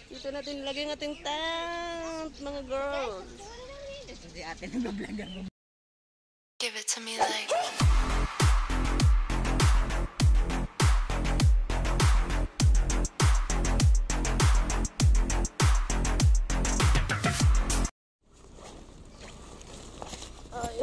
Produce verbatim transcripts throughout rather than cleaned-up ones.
Dito natin ilagay ng ating tent, mga girls. Si ate nag-vlog. Give it to me like. Ay.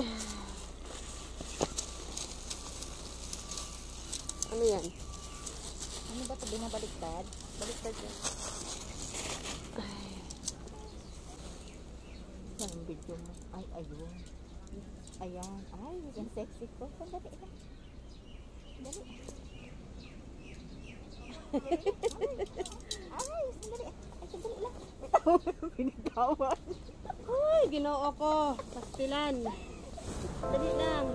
Ano yan? Ano ba ito? Binabaliktad? Baliktad yan. Ay. Yan ang video mo. Ay, ayun. Ayan. Ay, yung sexy ko. Sandali lang. Sandali. Ay, sandali. Ay, sandali lang. Binitawan. Ay, ginoo ko. Pastilan. Dali lang.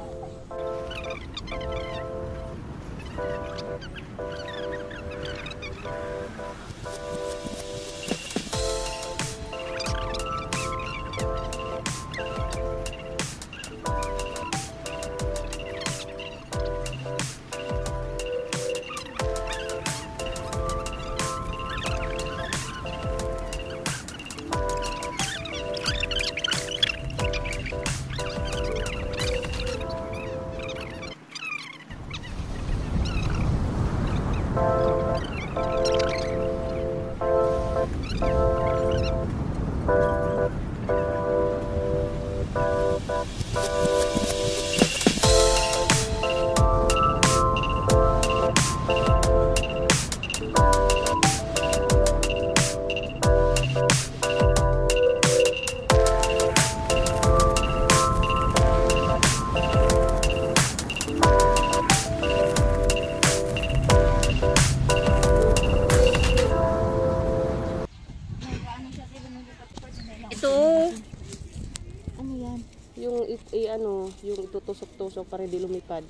Ito, Ano yan? yung i, i- ano, yung itutusok-tusok para di lumipad.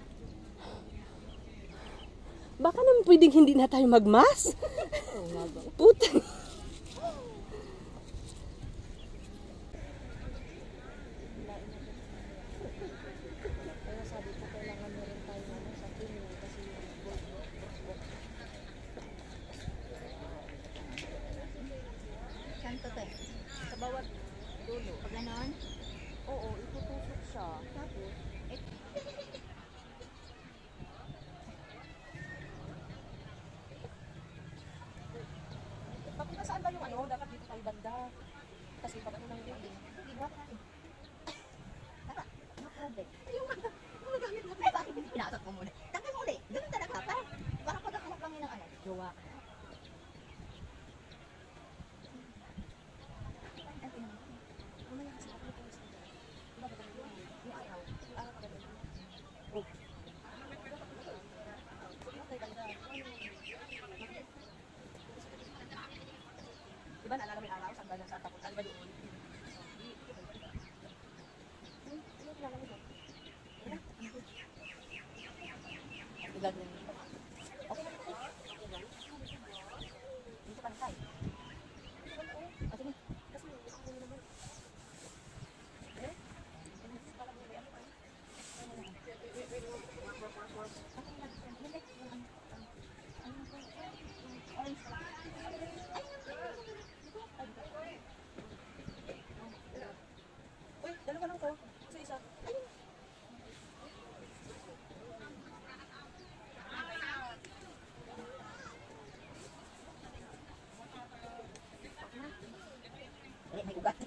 Baka naman pwedeng hindi na tayo magmas? Oo nga ba? Puta. Kaya sabi ko, kailangan na rin tayo ano, sa kinin kasi yung book, book. Saan to te? Sa bawat dulo. Pag ganon? Oo, itutusok siya. Tapos, eh, Bakit nasaan ba yung ano? Dapat dito tayo banda. Kasi pag ano ng building. hindi ba? Tara, no problem. Yung mga, yung nagamit mo. Ay, bakit hindi pinasok mo muna? Tanggal mo ulit. Ganun talaga. Para, para pagkakalap kami ng ano, jowa. Diba naalala mo yung araw? Saan ba nasa tapos? Saan ba doon? Ilan yun? Dito pa tayo. Uy, dalawa lang ko. Isa isa. Eh, may ugat.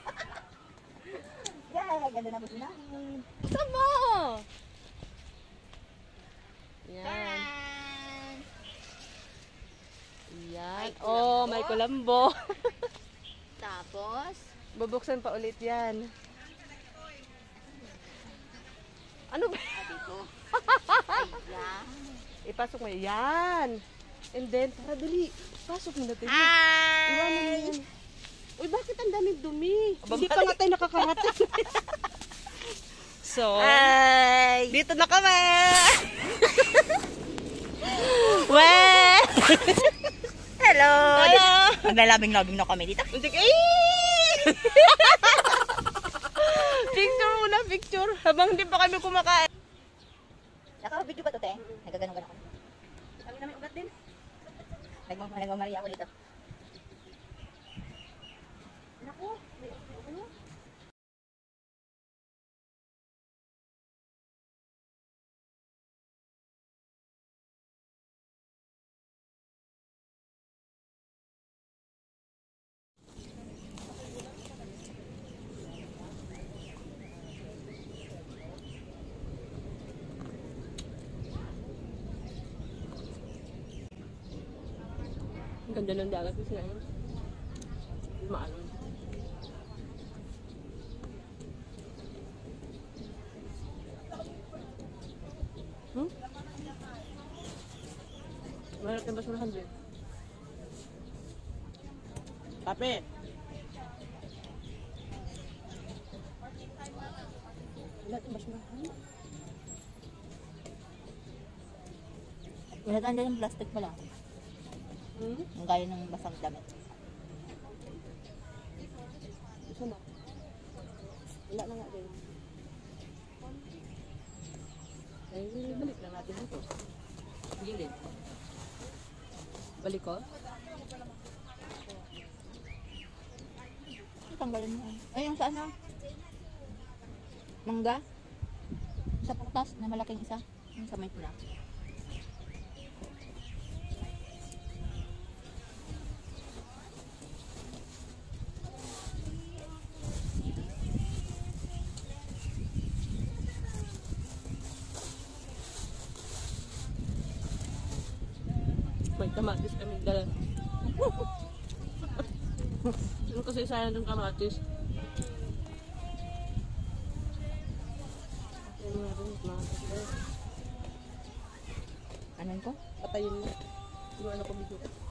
Yay, ganda na po namin. Sama! Yan. Yan. Yan. Oh, may kulambo. Tapos, Bubuksan pa ulit yan. Ano ba? dito. Ayan. Ipasok mo yan. And then, tara dali. Pasok mo natin. Hi! Iwanan mo yan. Uy, bakit ang daming dumi? Aba, Hindi pa nga tayo nakakarating. So, Hi! dito na kami! Well! Hello! Hello! Maglalabing-labing na kami dito. Hindi ka- Picture muna, picture. Habang hindi pa kami kumakain. Naka-video ba ito, te? Nagaganon-ganon ako. Kami namin ugat din. Nagmamaria ako dito. Naku, ano? Ang ganda ng dagat kasi ngayon. Maalon. Hmm? Meron kayo basurahan din. Kape! Wala kang basurahan. Wala yung plastic pala. Hmm? Ang gaya ng basang damit. Gusto mo? Wala na nga din. Ay, balik na natin dito. Gilid. Balik ko? Tanggalin mo. Ay, yung sa ano? Mangga? Sa putas na malaking isa. Yung sa may pula. May kamatis kami dala. Ano kasi sayang ng kamatis? Ano nga rin, kamatis dala. Anan ko? Patayin mo. Yung ano ko video.